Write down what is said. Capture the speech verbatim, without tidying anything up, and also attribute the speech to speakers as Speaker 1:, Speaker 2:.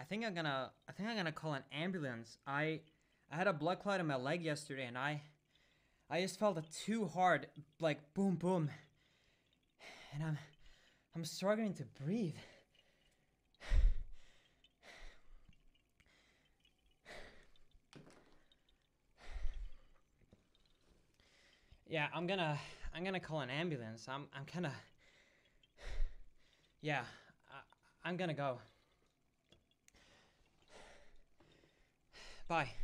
Speaker 1: I think I'm gonna I think I'm gonna call an ambulance. I I had a blood clot in my leg yesterday, and I I just felt it too hard, like boom boom. And I'm I'm struggling to breathe. Yeah, I'm gonna I'm gonna call an ambulance. I'm I'm kind of yeah, I, I'm gonna go. Bye.